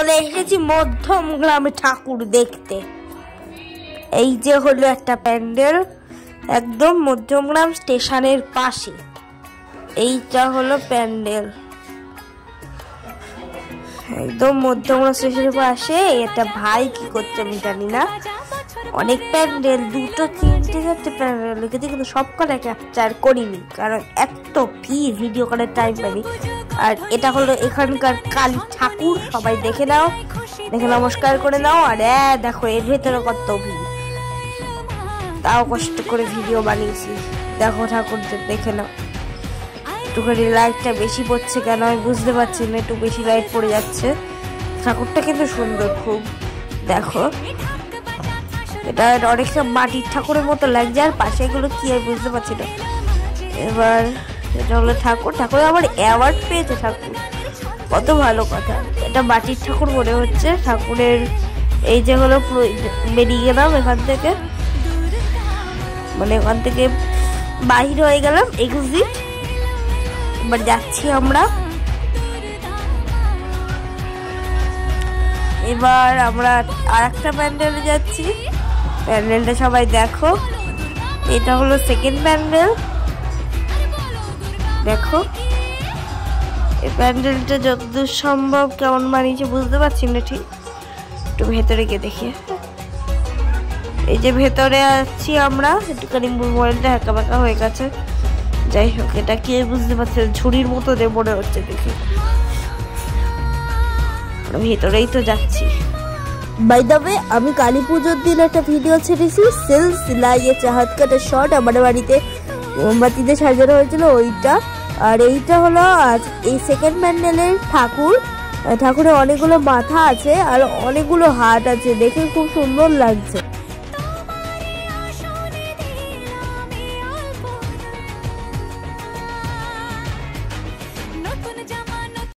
চলে এসেছি মধ্যমগ্রামে ঠাকুর দেখতে। এই যে হলো একটা প্যান্ডেল, একদম মধ্যমগ্রাম স্টেশনের পাশে। এইটা হলো প্যান্ডেল, একদম মধ্যমগ্রাম স্টেশনের পাশে। এটা ভাই কি করছে আমি জানি না। অনেক প্যান্ডেল, 2, 3, 4 প্যান্ডেল লিখেছি, কিন্তু সবকটা ক্যাপচার করিনি কারণ এত ভিড়, ভিডিও করার টাইম পাইনি। আর এটা হলো এখানকার কালী ঠাকুর, সবাই দেখে নাও, দেখে নমস্কার করে নাও। আর দেখো এর ভেতরে কত ভিড়, তাও কষ্ট করে ভিডিও বানিয়েছি। দেখো ঠাকুরদের দেখে নাও। একটুখানি লাইটটা বেশি পড়ছে কেন আমি বুঝতে পারছি না, একটু বেশি লাইট পড়ে যাচ্ছে। ঠাকুরটা কিন্তু সুন্দর খুব, দেখো এটা অনেকটা মাটির ঠাকুরের মতো লাগছে। আর পাশে এগুলো কি আমি বুঝতে পারছি না। এবার এটা হলো ঠাকুর, ঠাকুর আবার অ্যাওয়ার্ড পেয়েছে ঠাকুর, কত ভালো কথা। এটা মাটির ঠাকুর মনে হচ্ছে। ঠাকুরের এই যে হলো বেরিয়ে গেলাম এখান থেকে, মানে ওখান থেকে বাহির হয়ে গেলাম, এক্সিট। এবার যাচ্ছি আমরা, এবার আমরা আর একটা প্যান্ডেলে যাচ্ছি। প্যান্ডেলটা সবাই দেখো, এটা হলো সেকেন্ড প্যান্ডেল। দেখো এই প্যান্ডেলটা যতদূর সম্ভব কেমন বানিয়েছে বুঝতে পারছি না ঠিক, একটু ভেতরে গিয়ে দেখি। এই যে ভেতরে আছি আমরা, একটুখানি মোবাইলটা হ্যাঁকা বাঁকা হয়ে গেছে। যাই হোক, এটা কি বুঝতে পারছি, ঝুড়ির মতো মনে হচ্ছে দেখি। ভেতরেই তো যাচ্ছি। বাই দ্য ওয়ে, আমি কালী পুজোর দিন একটা ভিডিও ছেড়েছি, সিলসিলা চাহাত কাটা শট, আমাদের বাড়িতে মোমবাতিতে সাজানো হয়েছিল ওইটা। আর এইটা হলো আজ এই সেকেন্ড প্যান্ডেলের ঠাকুর। ঠাকুরের অনেকগুলো মাথা আছে আর অনেকগুলো হাত আছে, দেখে খুব সুন্দর লাগছে।